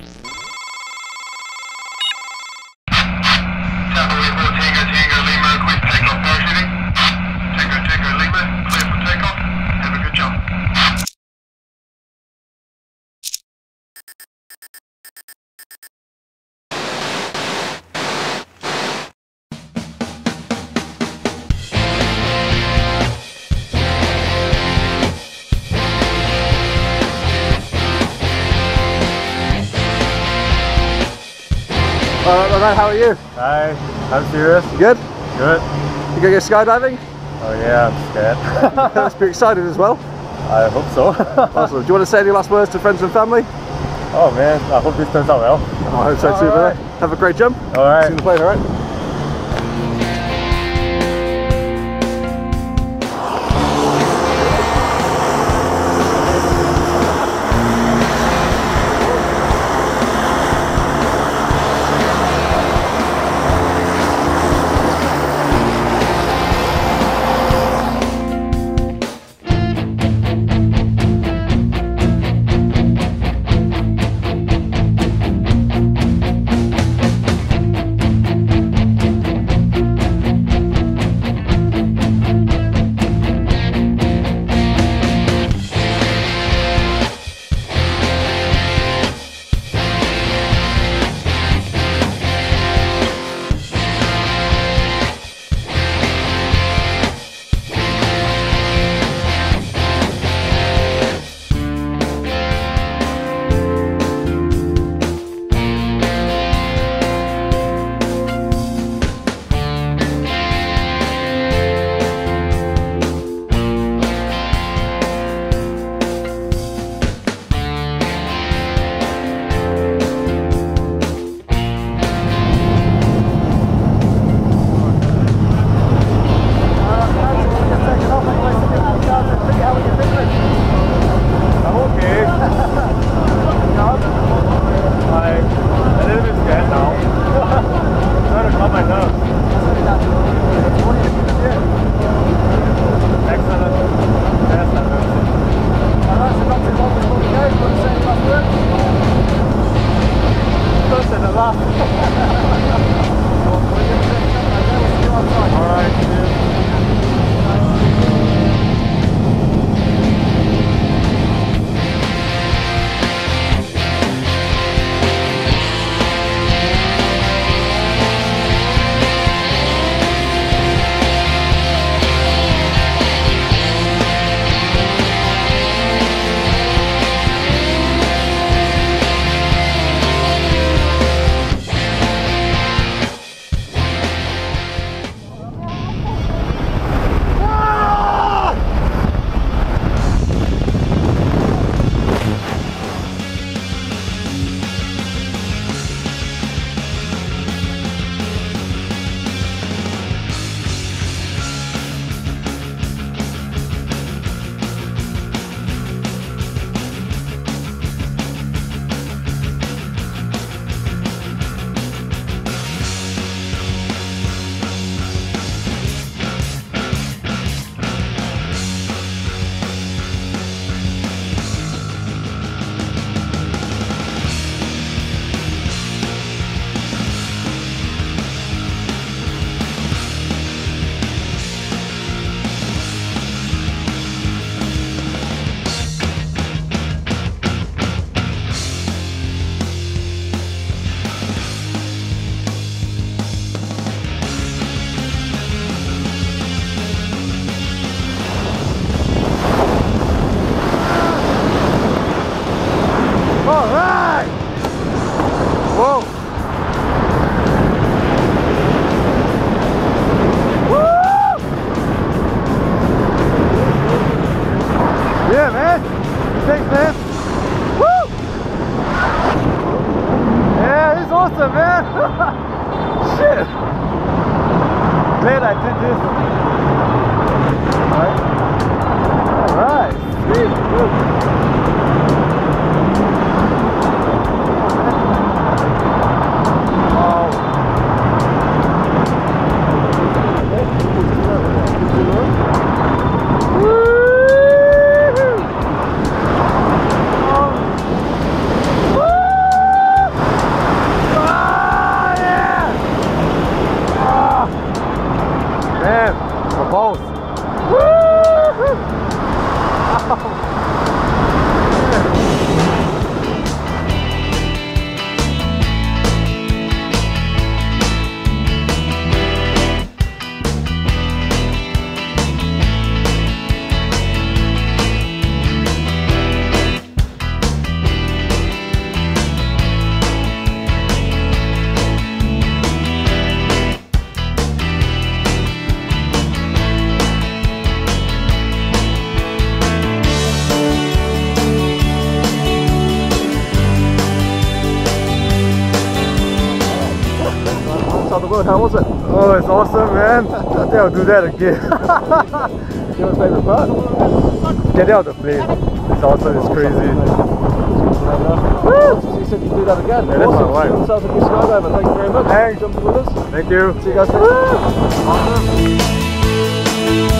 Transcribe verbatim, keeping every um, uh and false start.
Alright, Ronald, how are you? Hi, I'm serious. Good? Good. You going to go skydiving? Oh yeah, I'm scared. You must be excited as well. I hope so. Awesome. Do you want to say any last words to friends and family? Oh man, I hope this turns out well. Oh, I hope so too, brother. Have a great jump. Alright. See you in the plane, alright? side of the world. How was it? Oh, it's awesome, man. I think I'll do that again. Your favourite part? Get out of the plane. It's awesome, it's crazy. Woo! So you said you'd do that again. Yeah, that's awesome. my wife. Sounds like you're skydiver. Thank you very much. Thanks. Jumping with us. Thank you. See you guys later.